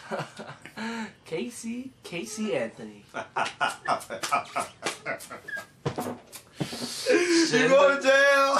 Casey Anthony. You going to jail?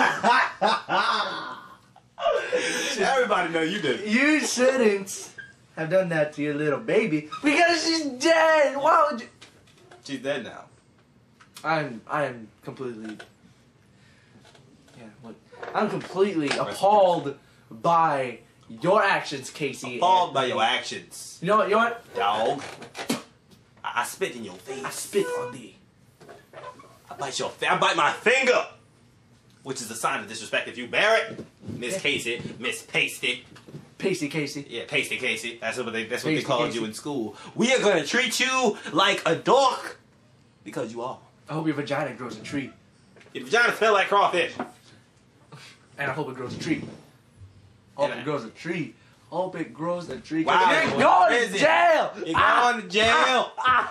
Everybody know you did it. You shouldn't have done that to your little baby because she's dead. Why would you? She's dead now. I am completely. Yeah, what? I'm completely appalled by your actions, Casey. Appalled by your actions. You know what? You know what? Dog. I spit in your face. I spit on thee. I bite my finger, which is a sign of disrespect if you bear it. Miss Casey, Miss Pasty. Pasty Casey. Yeah, Pasty Casey. That's what they Pasty called Casey. you in school. We are gonna treat you like a dog because you are. I hope your vagina grows a tree. Your vagina smell like crawfish. And I hope it grows a tree. Hope it grows a tree. Hope it grows a tree. Wow, You're going to jail. You're going to jail.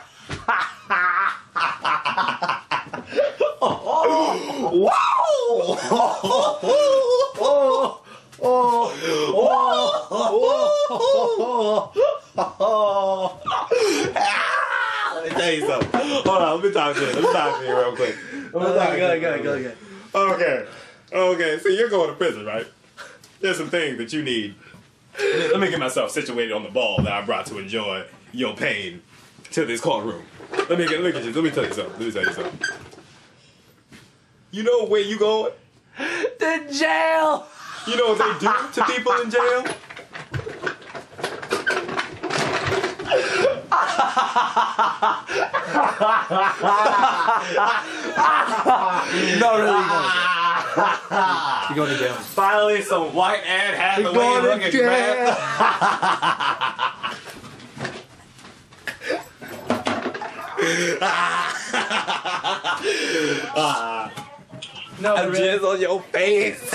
Let me tell you something. Hold on, let me talk to you. Real quick. Go. Okay, so you're going to prison, right? There's some things that you need. Let me get myself situated on the ball that I brought to enjoy your pain to this courtroom. Let me tell you something. You know where you going? To jail. You know what they do to people in jail? No, really, you're going to jail. Finally, some white Anne Hathaway looking man. No, I'm really. jizz on your face.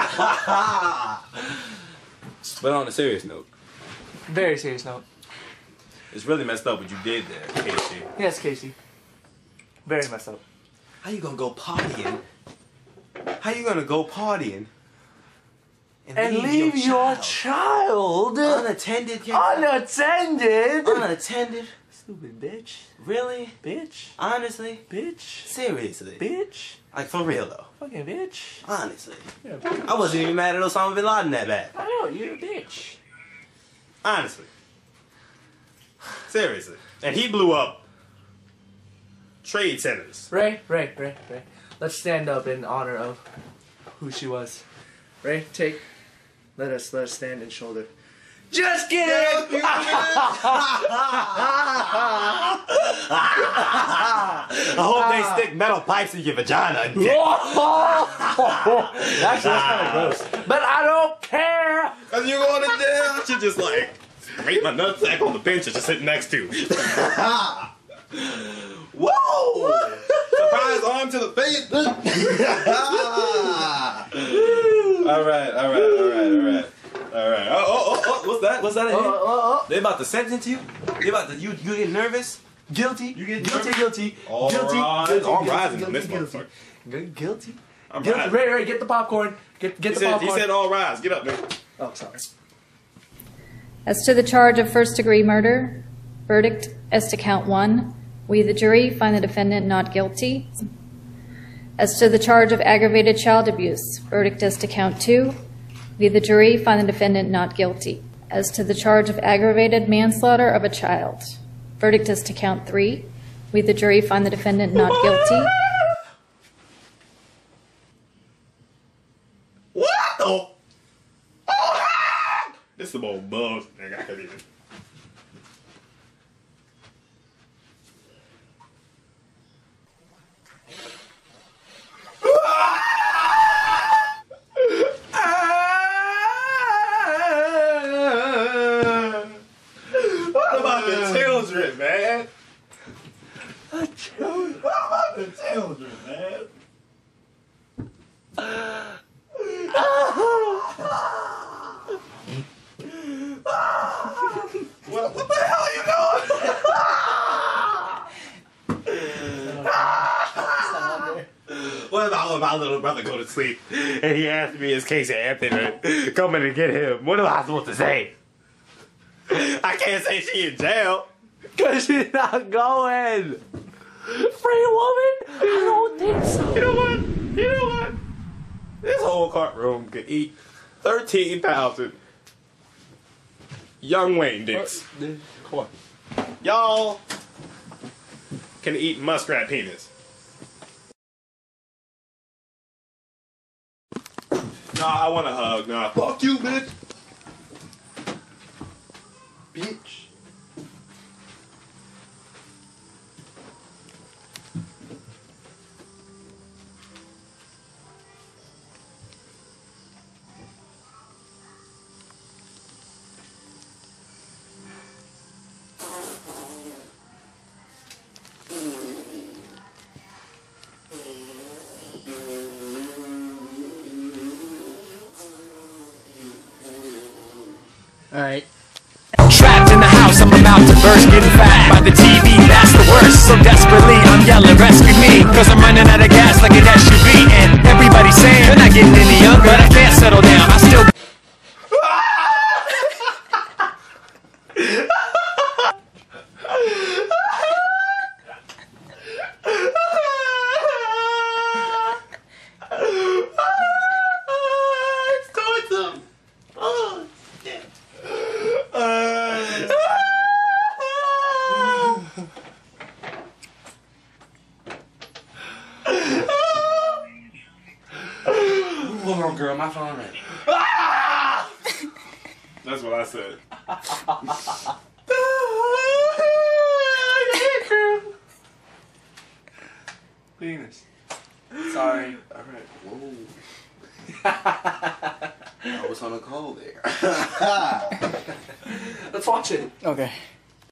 But on a serious note, Very serious note. it's really messed up what you did there, Casey. Yes, Casey. Very messed up. How you gonna go partying? How you gonna go partying And leave your child unattended? unattended? Unattended? Stupid bitch. Really? Bitch. Honestly? Bitch. Seriously? Bitch. Like for real though? Fucking bitch. Honestly? You're a bitch. I wasn't even mad at Osama bin Laden that bad. I know, you're a bitch. Honestly. Seriously. And he blew up trade centers. Ray. Let's stand up in honor of who she was. Ray, let us stand and shoulder. Just kidding! I hope they stick metal pipes in your vagina. Actually, that's kind of gross. But I don't care! Cause you're going to jail. She just like scrape my nutsack on the bench that you're sitting next to. Whoa! Surprise arm to the face. All right. Oh, what's that in here? They about to sentence you? You get nervous? Guilty. You get guilty. All rise in this motherfucker. Guilty. I'm Guilty. rising. Ray, get the popcorn. Get the popcorn. He said all rise. Get up, man. Oh, sorry. As to the charge of first-degree murder, verdict as to count 1, we, the jury, find the defendant not guilty. As to the charge of aggravated child abuse, verdict as to count 2, we, the jury, find the defendant not guilty. As to the charge of aggravated manslaughter of a child, verdict as to count 3, we, the jury, find the defendant not guilty. What the? This some old bugs, nigga. I couldn't even. What about the children, man? What about the children, man? What the hell are you doing? What about when my little brother go to sleep and he asked me, is Casey Anthony coming to get him? What am I supposed to say? I can't say she in jail. Cause she's not going. Free woman? I don't think so. You know what? You know what? This whole courtroom could eat 13,000 young Wayne dicks. Come on. Y'all can eat muskrat penis. Nah, I want a hug. Nah, fuck you, bitch. Bitch. Alright. Trapped in the house, I'm about to burst, getting fat by the TV, that's the worst. So desperately, I'm yelling, rescue me, cause I'm running out of gas like an SUV. And everybody's saying, you're not getting any younger, but I can't settle down, I still... Hold on, girl, my phone ready. That's what I said. Penis. Sorry. Alright, whoa. I was on a call there. Let's watch it. Okay.